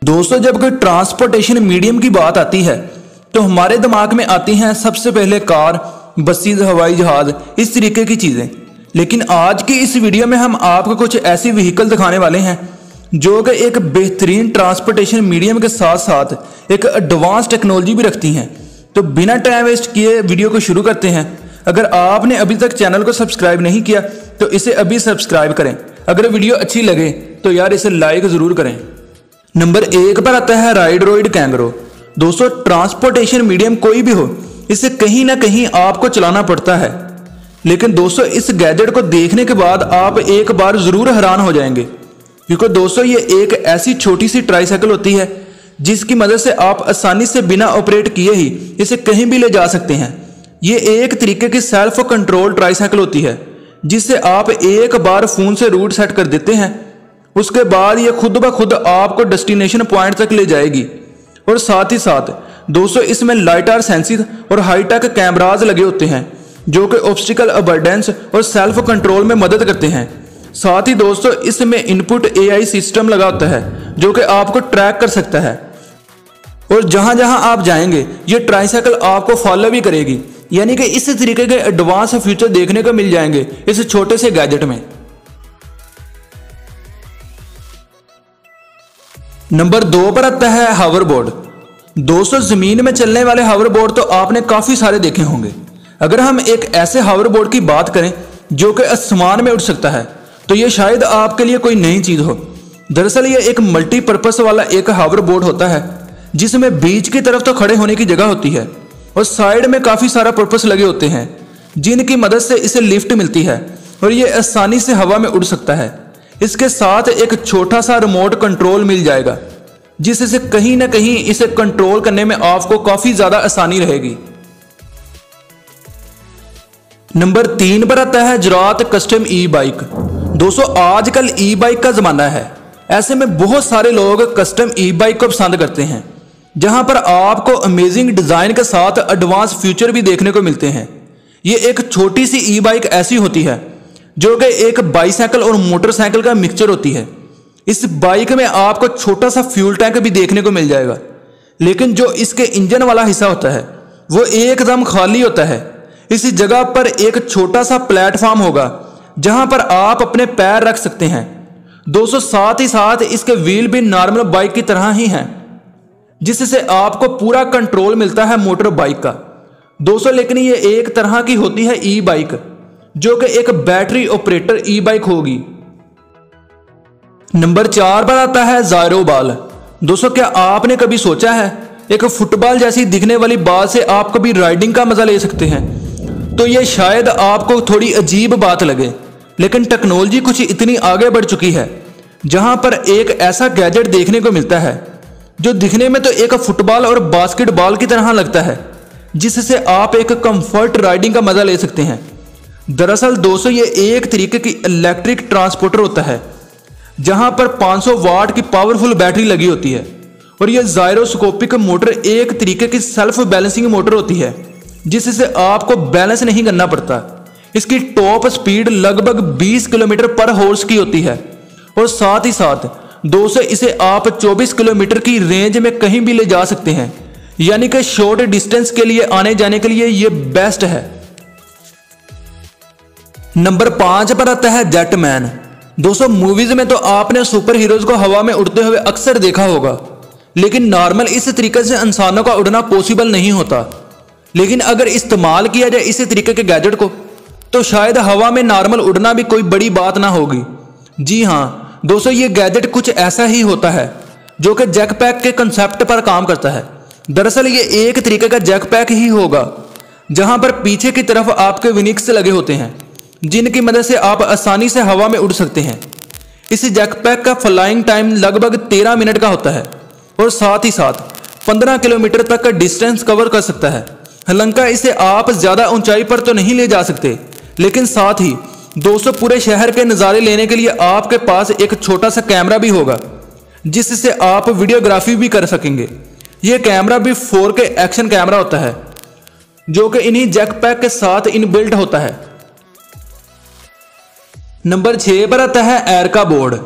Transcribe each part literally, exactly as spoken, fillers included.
दोस्तों, जब कोई ट्रांसपोर्टेशन मीडियम की बात आती है तो हमारे दिमाग में आती हैं सबसे पहले कार, बसेस, हवाई जहाज, इस तरीके की चीज़ें। लेकिन आज की इस वीडियो में हम आपको कुछ ऐसी व्हीकल दिखाने वाले हैं जो कि एक बेहतरीन ट्रांसपोर्टेशन मीडियम के साथ साथ एक एडवांस टेक्नोलॉजी भी रखती हैं। तो बिना टाइम वेस्ट किए वीडियो को शुरू करते हैं। अगर आपने अभी तक चैनल को सब्सक्राइब नहीं किया तो इसे अभी सब्सक्राइब करें। अगर वीडियो अच्छी लगे तो यार इसे लाइक ज़रूर करें। नंबर एक पर आता है राइडरोइड कैंगरो। दोस्तों, ट्रांसपोर्टेशन मीडियम कोई भी हो, इसे कहीं ना कहीं आपको चलाना पड़ता है। लेकिन दोस्तों, इस गैजेट को देखने के बाद आप एक बार ज़रूर हैरान हो जाएंगे, क्योंकि दोस्तों ये एक ऐसी छोटी सी ट्राईसाइकिल होती है जिसकी मदद से आप आसानी से बिना ऑपरेट किए ही इसे कहीं भी ले जा सकते हैं। ये एक तरीके की सेल्फ कंट्रोल ट्राईसाइकिल होती है जिससे आप एक बार फ़ोन से रूट सेट कर देते हैं, उसके बाद ये खुद ब खुद आपको डेस्टिनेशन पॉइंट तक ले जाएगी। और साथ ही साथ दोस्तों, इसमें लाइटार सेंसिंग और हाईटेक कैमराज लगे होते हैं जो कि ऑब्स्टिकल अवॉइडेंस और सेल्फ कंट्रोल में मदद करते हैं। साथ ही दोस्तों, इसमें इनपुट एआई सिस्टम लगा होता है जो कि आपको ट्रैक कर सकता है, और जहां जहां आप जाएंगे ये ट्राईसाइकिल आपको फॉलो भी करेगी। यानी कि इस तरीके के एडवांस फीचर देखने को मिल जाएंगे इस छोटे से गैजेट में। नंबर दो पर आता है हावरबोर्ड। दोस्तों, जमीन में चलने वाले हावरबोर्ड तो आपने काफी सारे देखे होंगे। अगर हम एक ऐसे हावरबोर्ड की बात करें जो कि आसमान में उड़ सकता है तो ये शायद आपके लिए कोई नई चीज हो। दरअसल ये एक मल्टीपर्पस वाला एक हावरबोर्ड होता है जिसमें बीच की तरफ तो खड़े होने की जगह होती है और साइड में काफी सारा पर्पस लगे होते हैं जिनकी मदद से इसे लिफ्ट मिलती है और ये आसानी से हवा में उड़ सकता है। इसके साथ एक छोटा सा रिमोट कंट्रोल मिल जाएगा जिससे कहीं ना कहीं इसे कंट्रोल करने में आपको काफी ज्यादा आसानी रहेगी। नंबर तीन पर आता है जरात कस्टम ई बाइक। दोस्तों, आजकल ई बाइक का जमाना है, ऐसे में बहुत सारे लोग कस्टम ई बाइक को पसंद करते हैं जहां पर आपको अमेजिंग डिजाइन के साथ एडवांस फीचर भी देखने को मिलते हैं। ये एक छोटी सी ई बाइक ऐसी होती है जो कि एक बाईसाइकिल और मोटरसाइकिल का मिक्सचर होती है। इस बाइक में आपको छोटा सा फ्यूल टैंक भी देखने को मिल जाएगा, लेकिन जो इसके इंजन वाला हिस्सा होता है वो एकदम खाली होता है। इस जगह पर एक छोटा सा प्लेटफॉर्म होगा जहां पर आप अपने पैर रख सकते हैं। दोस्तों, साथ ही साथ इसके व्हील भी नॉर्मल बाइक की तरह ही हैं, जिससे आपको पूरा कंट्रोल मिलता है मोटर बाइक का। दोस्तों, लेकिन ये एक तरह की होती है ई बाइक जो कि एक बैटरी ऑपरेटर ई बाइक होगी। नंबर चार पर आता है जायरो बॉल। दोस्तों, क्या आपने कभी सोचा है एक फुटबॉल जैसी दिखने वाली बॉल से आप कभी राइडिंग का मजा ले सकते हैं? तो ये शायद आपको थोड़ी अजीब बात लगे, लेकिन टेक्नोलॉजी कुछ इतनी आगे बढ़ चुकी है जहां पर एक ऐसा गैजेट देखने को मिलता है जो दिखने में तो एक फुटबॉल और बास्केटबॉल की तरह लगता है, जिससे आप एक कंफर्ट राइडिंग का मजा ले सकते हैं। दरअसल दोस्तों, ये एक तरीके की इलेक्ट्रिक ट्रांसपोर्टर होता है जहां पर पाँच सौ वाट की पावरफुल बैटरी लगी होती है, और यह जायरोस्कोपिक मोटर एक तरीके की सेल्फ बैलेंसिंग मोटर होती है जिससे आपको बैलेंस नहीं करना पड़ता। इसकी टॉप स्पीड लगभग बीस किलोमीटर पर हॉर्स की होती है, और साथ ही साथ दोस्तों इसे आप चौबीस किलोमीटर की रेंज में कहीं भी ले जा सकते हैं। यानी कि शॉर्ट डिस्टेंस के लिए आने जाने के लिए यह बेस्ट है। नंबर पांच पर आता है जेटमैन। दोस्तों, मूवीज में तो आपने सुपर हीरोज को हवा में उड़ते हुए अक्सर देखा होगा, लेकिन नॉर्मल इस तरीके से इंसानों का उड़ना पॉसिबल नहीं होता। लेकिन अगर इस्तेमाल किया जाए इसी तरीके के गैजेट को तो शायद हवा में नॉर्मल उड़ना भी कोई बड़ी बात ना होगी। जी हाँ दोस्तों, ये गैजेट कुछ ऐसा ही होता है जो कि जैकपैक के कंसेप्ट पर काम करता है। दरअसल ये एक तरीके का जैकपैक ही होगा जहां पर पीछे की तरफ आपके विनिक्स लगे होते हैं जिनकी मदद से आप आसानी से हवा में उड़ सकते हैं। इस जैकपैक का फ्लाइंग टाइम लगभग तेरह मिनट का होता है और साथ ही साथ पंद्रह किलोमीटर तक का डिस्टेंस कवर कर सकता है। हालांकि इसे आप ज्यादा ऊंचाई पर तो नहीं ले जा सकते, लेकिन साथ ही दोस्तों पूरे शहर के नज़ारे लेने के लिए आपके पास एक छोटा सा कैमरा भी होगा जिससे आप वीडियोग्राफी भी कर सकेंगे। यह कैमरा भी फोर के एक्शन कैमरा होता है जो कि इन्हीं जैकपैक के साथ इनबिल्ट होता है। नंबर छह पर आता है एरका बोर्ड।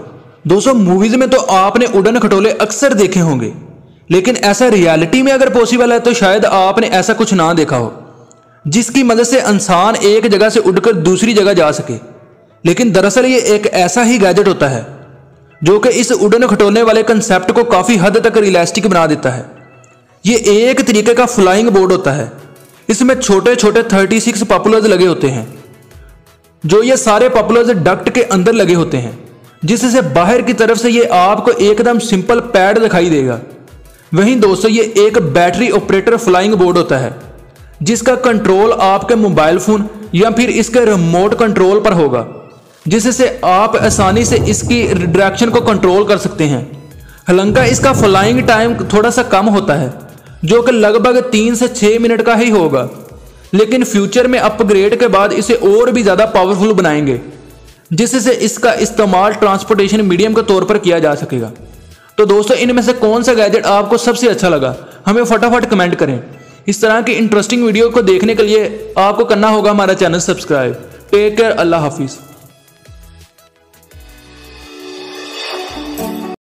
दोस्तों मूवीज में तो आपने उड़न खटोले अक्सर देखे होंगे, लेकिन ऐसा रियलिटी में अगर पॉसिबल है तो शायद आपने ऐसा कुछ ना देखा हो जिसकी मदद से इंसान एक जगह से उड़कर दूसरी जगह जा सके। लेकिन दरअसल ये एक ऐसा ही गैजेट होता है जो कि इस उड़न खटोलने वाले कंसेप्ट को काफी हद तक रियलिस्टिक बना देता है। ये एक तरीके का फ्लाइंग बोर्ड होता है। इसमें छोटे छोटे छत्तीस पॉपुलर्स लगे होते हैं, जो ये सारे पॉपुलर्स डक्ट के अंदर लगे होते हैं, जिससे बाहर की तरफ से ये आपको एकदम सिंपल पैड दिखाई देगा। वहीं दोस्तों ये एक बैटरी ऑपरेटर फ्लाइंग बोर्ड होता है जिसका कंट्रोल आपके मोबाइल फोन या फिर इसके रिमोट कंट्रोल पर होगा, जिससे आप आसानी से इसकी डायरेक्शन को कंट्रोल कर सकते हैं। हालांकि इसका फ्लाइंग टाइम थोड़ा सा कम होता है, जो कि लगभग तीन से छः मिनट का ही होगा, लेकिन फ्यूचर में अपग्रेड के बाद इसे और भी ज़्यादा पावरफुल बनाएंगे, जिससे इसका इस्तेमाल ट्रांसपोर्टेशन मीडियम के तौर पर किया जा सकेगा। तो दोस्तों इनमें से कौन सा गैजेट आपको सबसे अच्छा लगा, हमें फटाफट कमेंट करें। इस तरह की इंटरेस्टिंग वीडियो को देखने के लिए आपको करना होगा हमारा चैनल सब्सक्राइब। टेक केयर, अल्लाह हाफिज़।